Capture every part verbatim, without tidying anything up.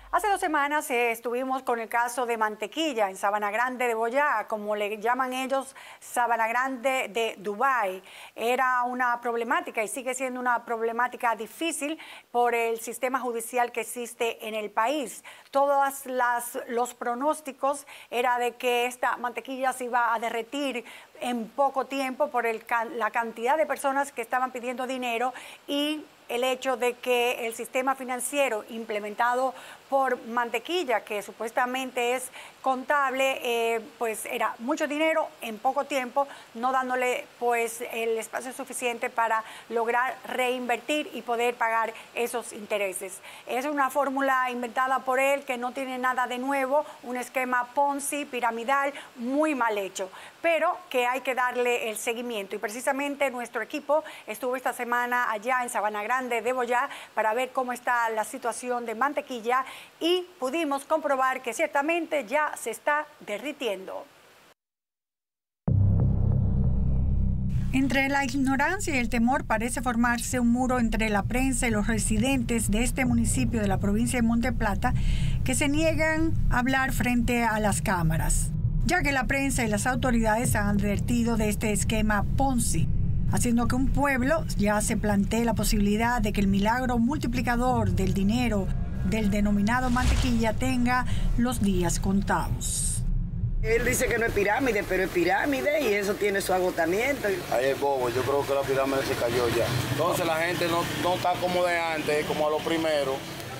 Hace dos semanas eh, estuvimos con el caso de Mantequilla en Sabana Grande de Boyá, como le llaman ellos, Sabana Grande de Dubái. Era una problemática y sigue siendo una problemática difícil por el sistema judicial que existe en el país. Todos los pronósticos era de que esta mantequilla se iba a derretir en poco tiempo por el, la cantidad de personas que estaban pidiendo dinero y el hecho de que el sistema financiero implementado por Mantequilla, que supuestamente es contable, eh, pues era mucho dinero en poco tiempo, no dándole pues el espacio suficiente para lograr reinvertir y poder pagar esos intereses. Es una fórmula inventada por él que no tiene nada de nuevo, un esquema Ponzi, piramidal, muy mal hecho, pero que hay que darle el seguimiento. Y precisamente nuestro equipo estuvo esta semana allá en Sabana Grande de Boyá para ver cómo está la situación de Mantequilla y pudimos comprobar que ciertamente ya se está derritiendo. Entre la ignorancia y el temor parece formarse un muro entre la prensa y los residentes de este municipio de la provincia de Monte Plata que se niegan a hablar frente a las cámaras, ya que la prensa y las autoridades han advertido de este esquema Ponzi, haciendo que un pueblo ya se plantee la posibilidad de que el milagro multiplicador del dinero del denominado Mantequilla tenga los días contados. Él dice que no es pirámide, pero es pirámide y eso tiene su agotamiento. Ahí es bobo, yo creo que la pirámide se cayó ya. Entonces la gente no, no está como de antes, como a lo primero,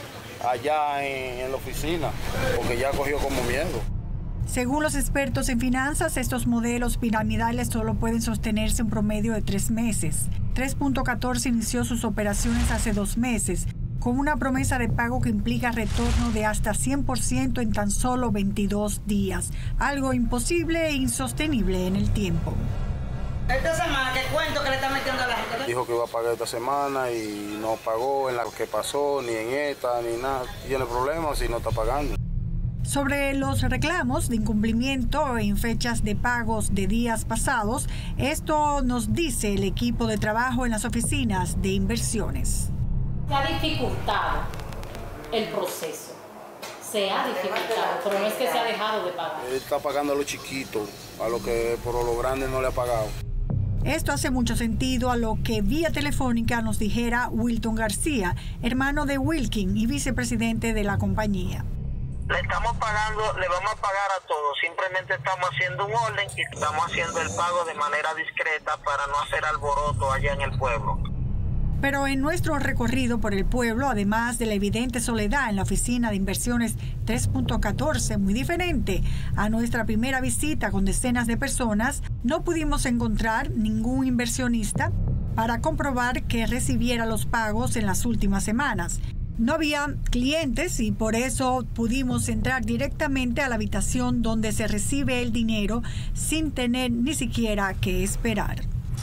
allá en, en la oficina, porque ya cogió como miedo. Según los expertos en finanzas, estos modelos piramidales solo pueden sostenerse un promedio de tres meses. tres punto catorce inició sus operaciones hace dos meses, con una promesa de pago que implica retorno de hasta cien por ciento en tan solo veintidós días, algo imposible e insostenible en el tiempo. Esta semana, ¿qué cuento que le está metiendo a la gente? Dijo que iba a pagar esta semana y no pagó en la que pasó, ni en esta, ni nada. Tiene problemas si no está pagando. Sobre los reclamos de incumplimiento en fechas de pagos de días pasados, esto nos dice el equipo de trabajo en las oficinas de inversiones. Se ha dificultado el proceso, se ha dificultado, pero no es que se ha dejado de pagar. Él está pagando a los chiquitos, a lo que por lo grande no le ha pagado. Esto hace mucho sentido a lo que vía telefónica nos dijera Wilton García, hermano de Wilkin y vicepresidente de la compañía. Le estamos pagando, le vamos a pagar a todos, simplemente estamos haciendo un orden y estamos haciendo el pago de manera discreta para no hacer alboroto allá en el pueblo. Pero en nuestro recorrido por el pueblo, además de la evidente soledad en la oficina de inversiones tres punto catorce, muy diferente a nuestra primera visita con decenas de personas, no pudimos encontrar ningún inversionista para comprobar que recibiera los pagos en las últimas semanas. No había clientes y por eso pudimos entrar directamente a la habitación donde se recibe el dinero sin tener ni siquiera que esperar.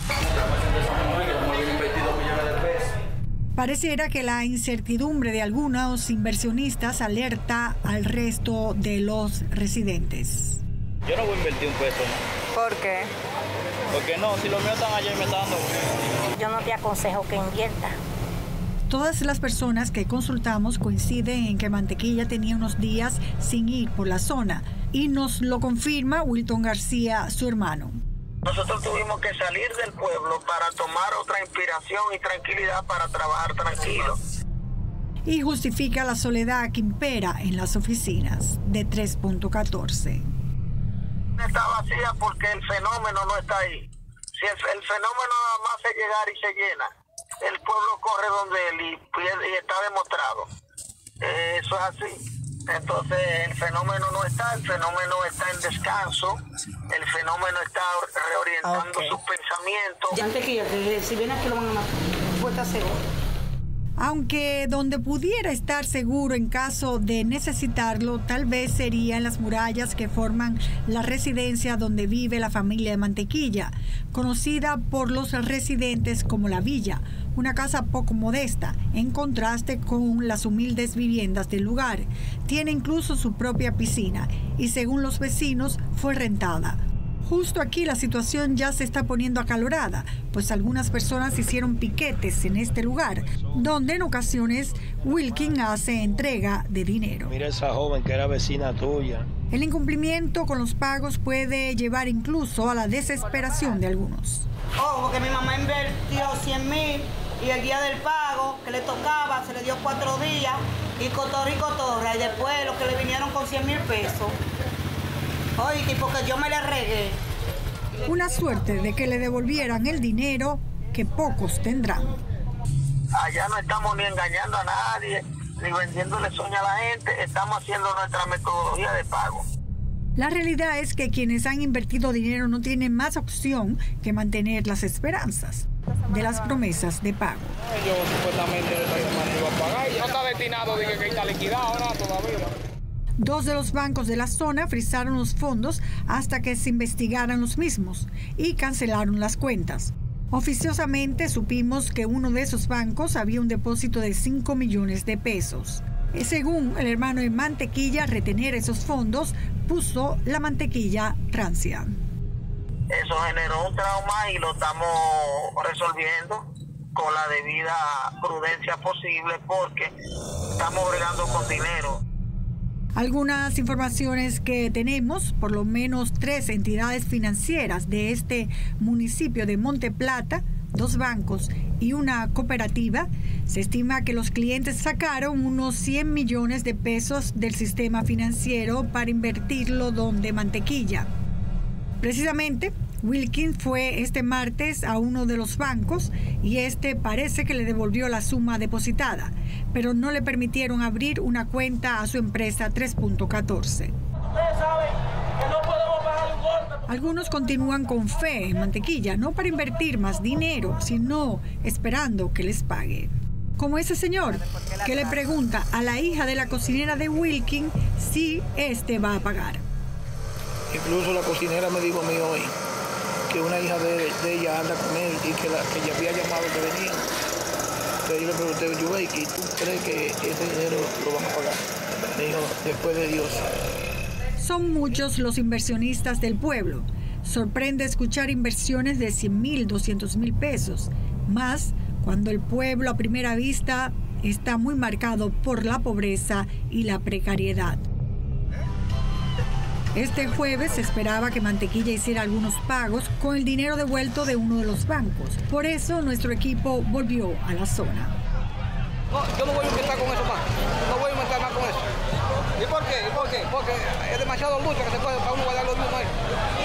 Pareciera que la incertidumbre de algunos inversionistas alerta al resto de los residentes. Yo no voy a invertir un peso, ¿no? ¿Por qué? Porque no, si los míos están allá y me están dando. Yo no te aconsejo que invierta. Todas las personas que consultamos coinciden en que Mantequilla tenía unos días sin ir por la zona y nos lo confirma Wilton García, su hermano. Nosotros tuvimos que salir del pueblo para tomar otra inspiración y tranquilidad para trabajar tranquilo. Y justifica la soledad que impera en las oficinas de tres punto catorce. Está vacía porque el fenómeno no está ahí. Si el, el fenómeno nada más hace llegar y se llena, el pueblo corre donde él y, y está demostrado. Eh, eso es así. Entonces el fenómeno no está, el fenómeno está en descanso, el fenómeno está reorientando okay. sus pensamientos. Ya antes que si viene aquí lo van a matar, puesta seguro. Aunque donde pudiera estar seguro en caso de necesitarlo, tal vez sería en las murallas que forman la residencia donde vive la familia de Mantequilla, conocida por los residentes como La Villa, una casa poco modesta, en contraste con las humildes viviendas del lugar. Tiene incluso su propia piscina y según los vecinos fue rentada. Justo aquí la situación ya se está poniendo acalorada, pues algunas personas hicieron piquetes en este lugar, donde en ocasiones Wilkin hace entrega de dinero. Mira esa joven que era vecina tuya. El incumplimiento con los pagos puede llevar incluso a la desesperación de algunos. Oh, porque mi mamá invirtió cien mil y el día del pago que le tocaba se le dio cuatro días y cotorra y cotorra, y después los que le vinieron con cien mil pesos. Oye, y porque yo me le regué. Una suerte de que le devolvieran el dinero que pocos tendrán. Allá no estamos ni engañando a nadie, ni vendiéndole sueño a la gente, estamos haciendo nuestra metodología de pago. La realidad es que quienes han invertido dinero no tienen más opción que mantener las esperanzas de las promesas de pago. Yo supuestamente esta semana iba a pagar y no está destinado, dije que está liquidado, nada todavía. Dos de los bancos de la zona frisaron los fondos hasta que se investigaran los mismos y cancelaron las cuentas. Oficiosamente supimos que uno de esos bancos había un depósito de cinco millones de pesos. Y según el hermano de Mantequilla, retener esos fondos puso la mantequilla rancia. Eso generó un trauma y lo estamos resolviendo con la debida prudencia posible porque estamos bregando con dinero. Algunas informaciones que tenemos, por lo menos tres entidades financieras de este municipio de Monte Plata, dos bancos y una cooperativa, se estima que los clientes sacaron unos cien millones de pesos del sistema financiero para invertirlo donde Mantequilla. Precisamente, Wilkin fue este martes a uno de los bancos y este parece que le devolvió la suma depositada, pero no le permitieron abrir una cuenta a su empresa tres punto catorce. Algunos continúan con fe en Mantequilla, no para invertir más dinero, sino esperando que les pague. Como ese señor que le pregunta a la hija de la cocinera de Wilkin si este va a pagar. Incluso la cocinera me dijo a mí hoy que una hija de, de ella anda con él y que, la, que ella había llamado que venía. Entonces yo le pregunté, Yubeiki, ¿tú crees que ese dinero lo van a pagar? Me dijo, después de Dios. Son muchos los inversionistas del pueblo. Sorprende escuchar inversiones de cien mil, doscientos mil pesos. Más cuando el pueblo a primera vista está muy marcado por la pobreza y la precariedad. Este jueves se esperaba que Mantequilla hiciera algunos pagos con el dinero devuelto de uno de los bancos. Por eso nuestro equipo volvió a la zona. No, yo no voy a inventar con eso más. No voy a inventar más con eso. ¿Y por qué? ¿Y por qué? Porque es demasiado lucha que se puede para uno guardar los mismos ahí.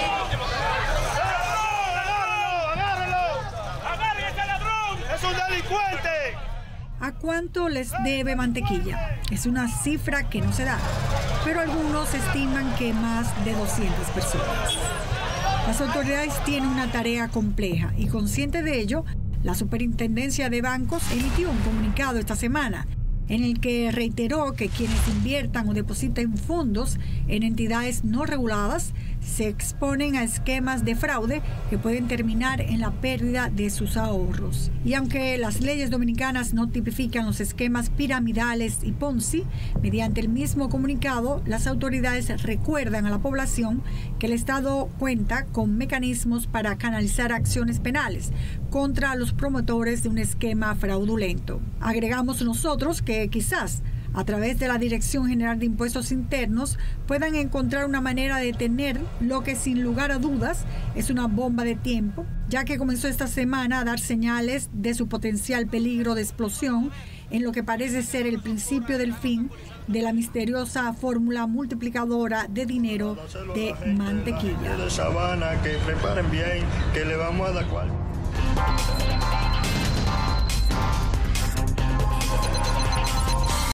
¡Agárrenlo! ¡Agárrenlo! ¡Agarren a ese ladrón! ¡Es un delincuente! ¿A cuánto les debe Mantequilla? Es una cifra que no se da, pero algunos estiman que más de doscientas personas. Las autoridades tienen una tarea compleja y consciente de ello, la Superintendencia de Bancos emitió un comunicado esta semana en el que reiteró que quienes inviertan o depositen fondos en entidades no reguladas se exponen a esquemas de fraude que pueden terminar en la pérdida de sus ahorros. Y aunque las leyes dominicanas no tipifican los esquemas piramidales y Ponzi, mediante el mismo comunicado, las autoridades recuerdan a la población que el Estado cuenta con mecanismos para canalizar acciones penales contra los promotores de un esquema fraudulento. Agregamos nosotros que quizás a través de la Dirección General de Impuestos Internos puedan encontrar una manera de detener lo que sin lugar a dudas es una bomba de tiempo, ya que comenzó esta semana a dar señales de su potencial peligro de explosión en lo que parece ser el principio del fin de la misteriosa fórmula multiplicadora de dinero de Mantequilla. De Sabana, que preparen bien, que le vamos a dar cual.